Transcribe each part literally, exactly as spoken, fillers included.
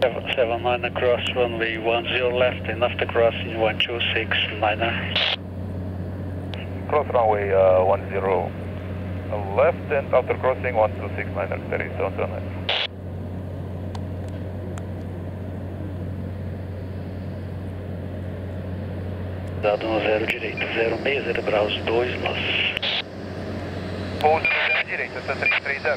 seven nine across runway one zero left and after crossing one two six niner. Cross runway uh, one zero left and after crossing one two six niner, thirty seven seven nine. Dado no zero direito, zero seis zero graus, dois nós. Pouso no zero direito, essa três três zero.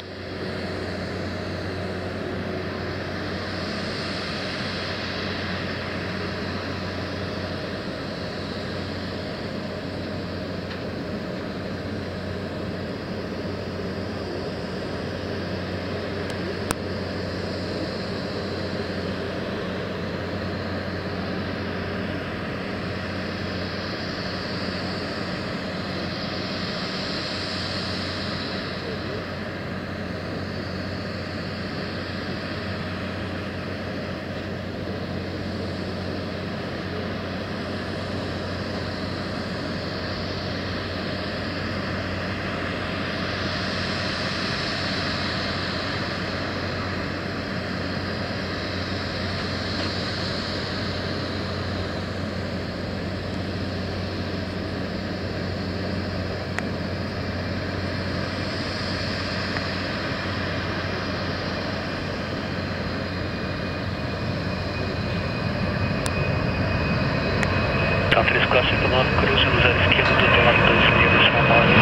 Tá, três quatro cinco nove, cruze no zero esquerdo do outro lado dois linhas decimal nove.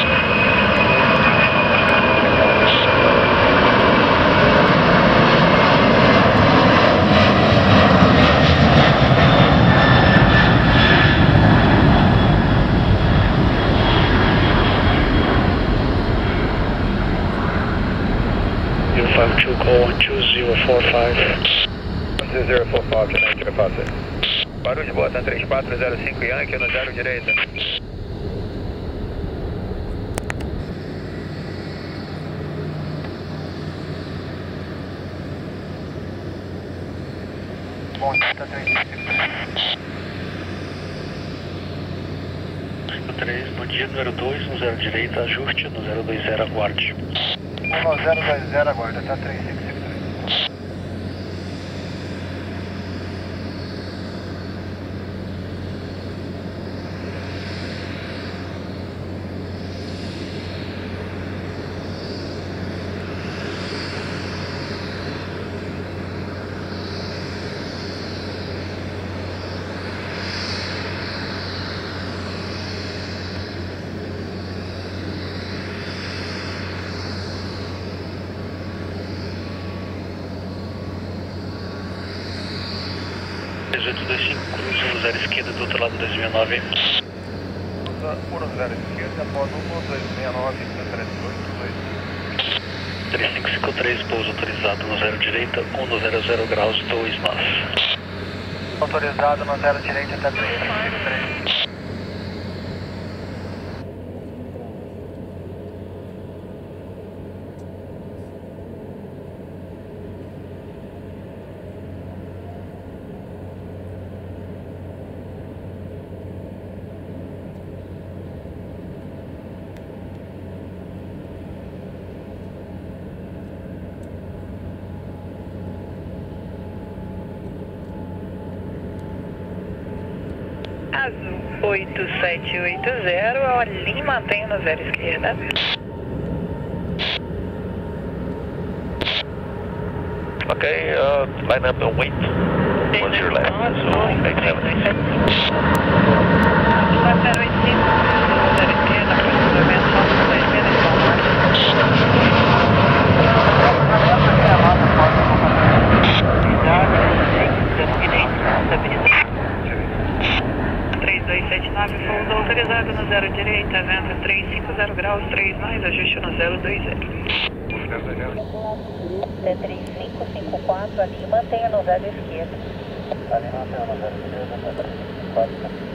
zero five two, call one two zero four five. one two zero four five, tonight, zero five six. Barulho, bota três quatro zero cinco Yankee no zero direita. Bom, tá três três, bom dia, número dois, no zero direita, ajuste no zero dois zero, aguarde. um zero dois zero, aguarda, tá três cinco cinco três. dezoito dois cinco, cruze no zero esquerdo do outro lado dois mil e nove. Cruza por zero esquerda, após um dois seis nove, três oito dois. três cinco cinco três, pouso autorizado no zero direita, um no zero zero graus, dois nós. Autorizado no zero direita, tá três cinco cinco três. Azul oito sete oito zero, a linha mantém no zero esquerda. Okay, uh, line up and wait. What's your left? Azul eight seven eight six. zero oito cinco, zero esquerda, cruzamento, só dois menos três dois sete nove, pouso autorizado no zero direita, vento três cinco zero graus, três mais, ajuste no zero dois zero. três cinco cinco quatro, ali mantenha no zero esquerdo. Ali mantenha no zero esquerdo, três cinco quatro.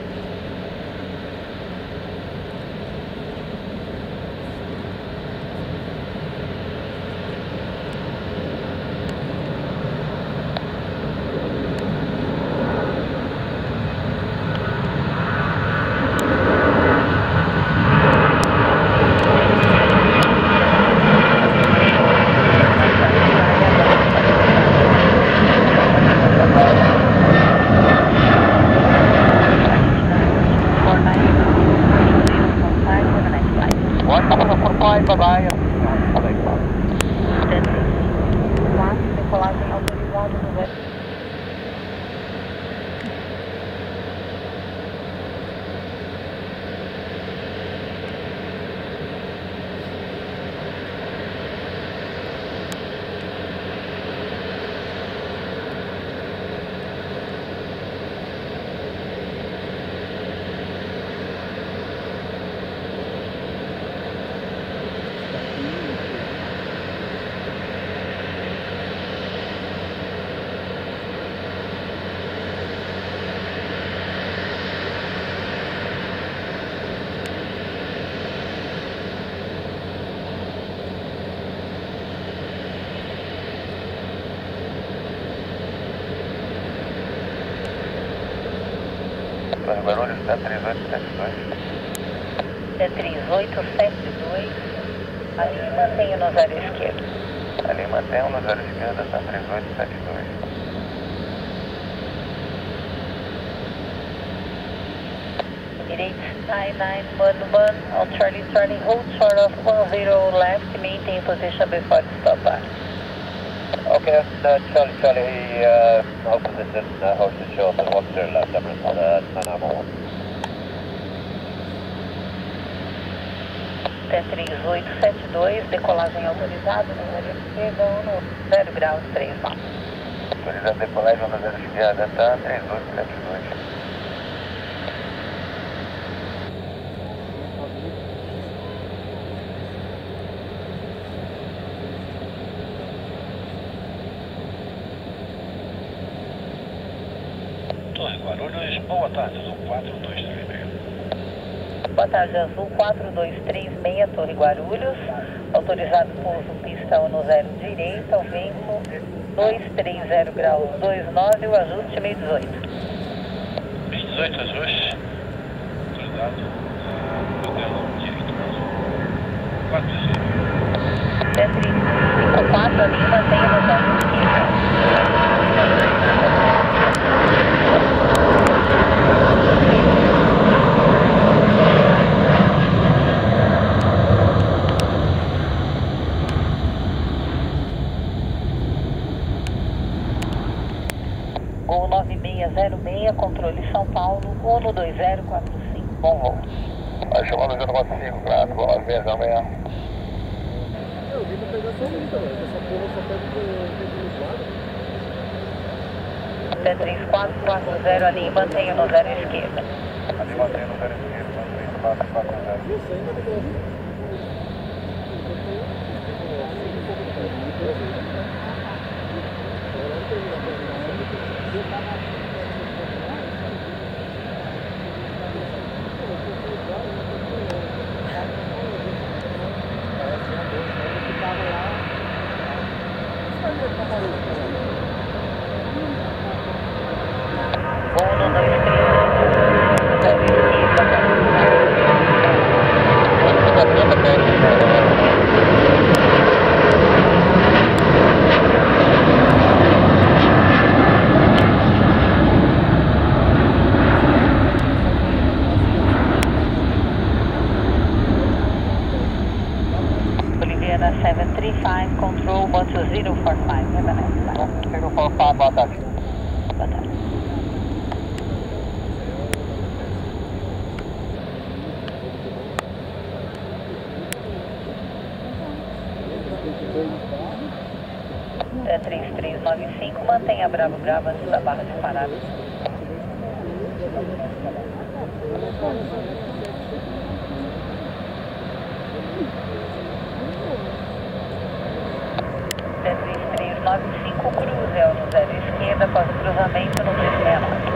bye bye. quatro, decolagem autorizada no zero. Barulhos, D três oito sete dois. D três oito sete dois, ali mantenha no zero esquerdo. Ali mantenha no zero esquerdo, D três oito sete dois. Emirates nine nine one one, on Charlie Charlie, hold short of one zero left, maintain position before stop bar. Okay, uh, Charlie Charlie, uh, hold position, uh, hold the short and walk to left, number uh, nine one. D três oito sete dois, decolagem autorizada no zero esquerda, no zero graus, três nove. Autorizada decolagem no zero esquerda, tá, três oito sete dois. Guarulhos, boa tarde, Azul quatro dois três seis. Boa tarde, Azul quatro dois três seis, Torre Guarulhos. Autorizado pouso pistão no zero direita, o vento dois três zero graus dois nove, o ajuste meio dezoito. meio dezoito, ajuste. Autorizado, modelo direito, Azul quatro zero. D três cinco quatro, ali mantenha no zero esquerda. Gol nove seis zero seis, controle São Paulo, um dois zero quatro cinco, bom voo. Vai chamando zero quatro cinco, claro, bom, às vezes amanhã. Eu vim pra pegar só muito, essa porra só pega do quadro. D três quatro quatro zero, ali mantenha no zero esquerda. Ali mantenha no zero esquerda, três quatro quatro zero. Isso ainda não um, dois, três, zero Boliviana seven three five, control one two zero four five, have a nice time. zero four five, boa tarde. Boa tarde. D três três nove cinco, mantenha Bravo Bravo antes da barra de parada. D três três nove cinco, cruze é no zero esquerda, após o cruzamento no três seis nove.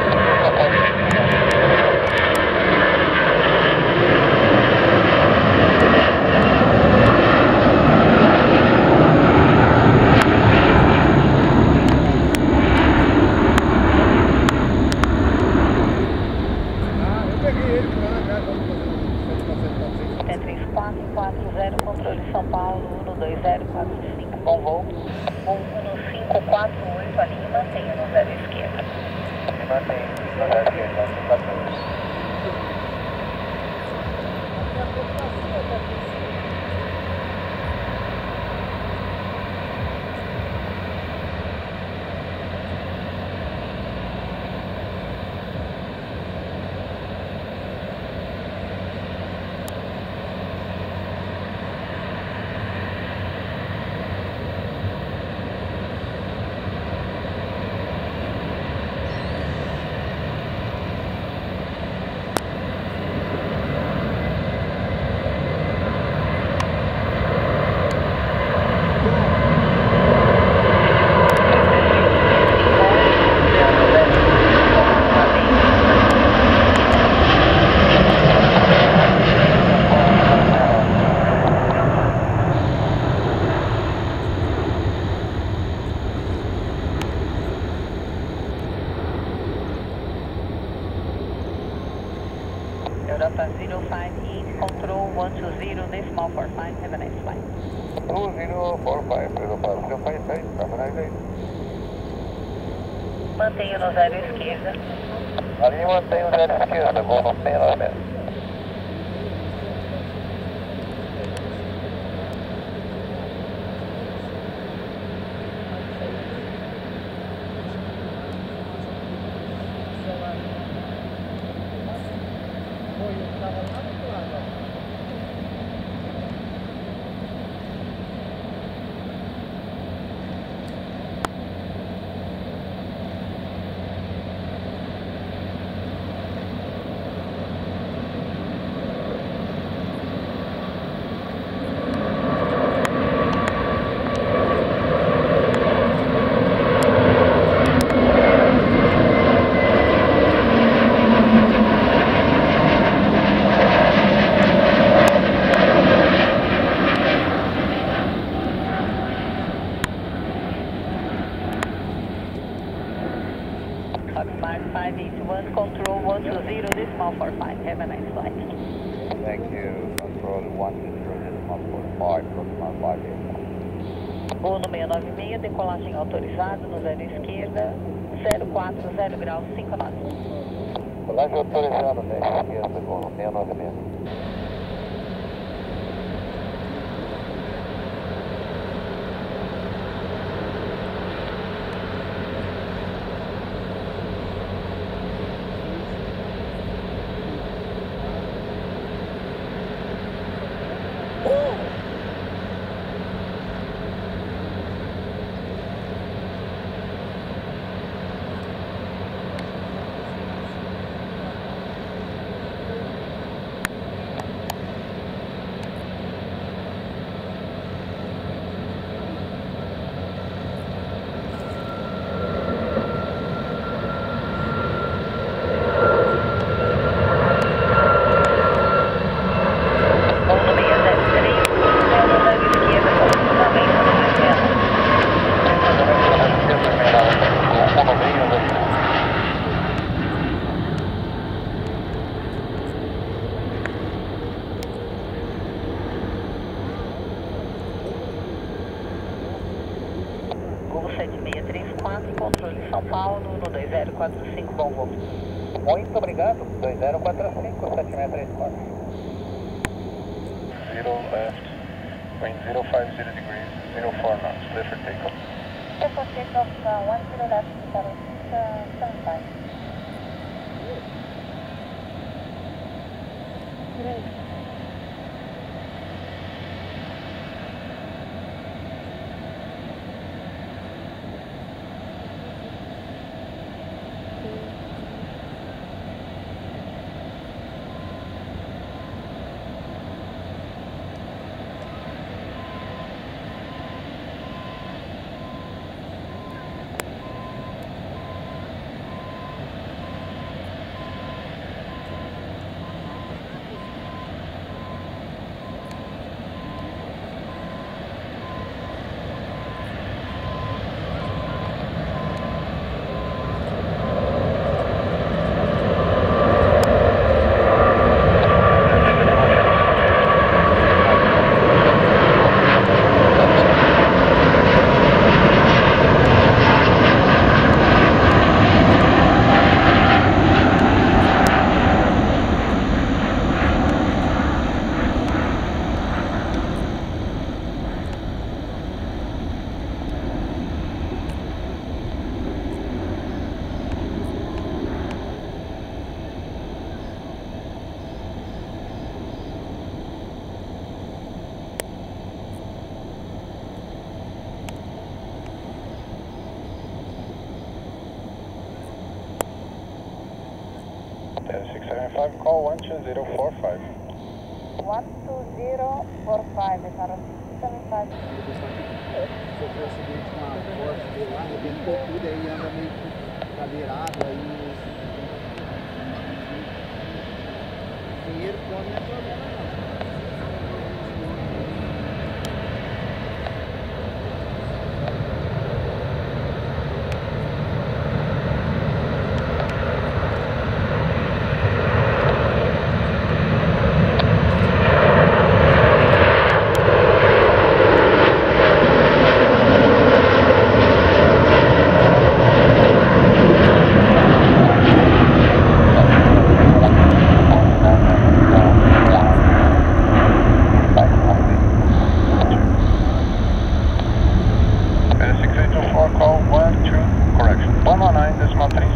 D três quatro quatro zero, controle São Paulo, um dois zero quatro cinco, bom voo. Voo um cinco quatro oito, ali mantenha no zero esquerda. Mantenha no zero esquerda, quatro oito. Europa zero five eight, control one two zero, decimal four five, have a nice flight. two zero four five, Europa zero five eight, have a nice day. Mantenha no zero esquerda. Ali mantém o zero esquerda, vou no seis nove seis. Foxmark five eight one, control one two zero, decimal four five, have a nice flight. Thank you, control one two zero, decimal four five, Foxmark five eight one. Voo no seis nove seis, decolagem autorizada no zero esquerda, zero quatro zero graus, cinco nove. Colagem autorizada no zero esquerda, vou no seis nove seis. sete seis três quatro, controle São Paulo, no dois zero quatro cinco, bom voo. Muito obrigado, dois zero quatro cinco, sete seis três quatro. Zero left, wind zero five zero degrees, zero four knots, clear for takeoff. Clear for takeoff, uh, one zero left, uh, seven five. Great. six seven five, call one two zero four five. one two zero four five, para six seven five. Sofreu acidente com uma Porsche dele lá, arrebentou tudo, aí anda meio que cadeirado, aí dinheiro come não é problema não.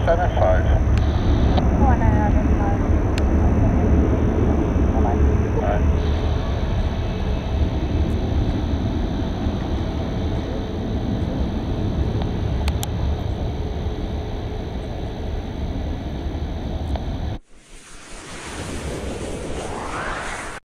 seven five.